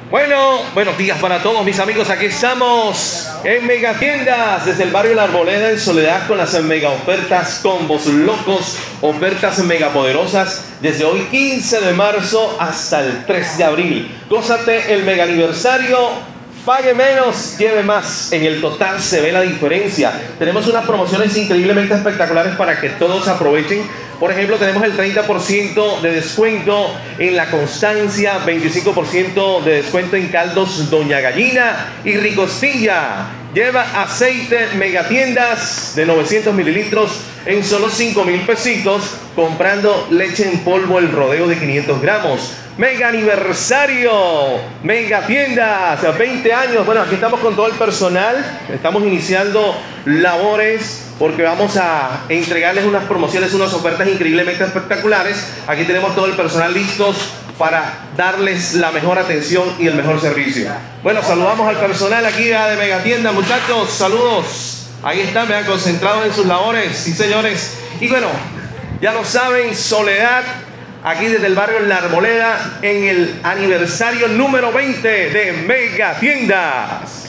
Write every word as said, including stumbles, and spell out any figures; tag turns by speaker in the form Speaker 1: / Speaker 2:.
Speaker 1: Bueno, buenos días para todos mis amigos. Aquí estamos en Megatiendas desde el barrio La Arboleda en Soledad con las mega ofertas, combos locos, ofertas mega poderosas desde hoy quince de marzo hasta el tres de abril. Gózate el mega aniversario. Pague menos, lleve más. En el total se ve la diferencia. Tenemos unas promociones increíblemente espectaculares para que todos aprovechen. Por ejemplo, tenemos el treinta por ciento de descuento en La Constancia, veinticinco por ciento de descuento en caldos Doña Gallina y Ricostilla. Lleva aceite Megatiendas de novecientos mililitros en solo cinco mil pesitos, comprando leche en polvo El Rodeo de quinientos gramos. Mega aniversario, Megatiendas, veinte años. Bueno, aquí estamos con todo el personal. Estamos iniciando labores porque vamos a entregarles unas promociones, unas ofertas increíblemente espectaculares. Aquí tenemos todo el personal listos para darles la mejor atención y el mejor servicio. Bueno, saludamos al personal aquí de Megatiendas, muchachos, saludos. Ahí están, vean, concentrados en sus labores, sí señores. Y bueno, ya lo saben, Soledad, aquí desde el barrio La Arboleda, en el aniversario número veinte de Megatiendas.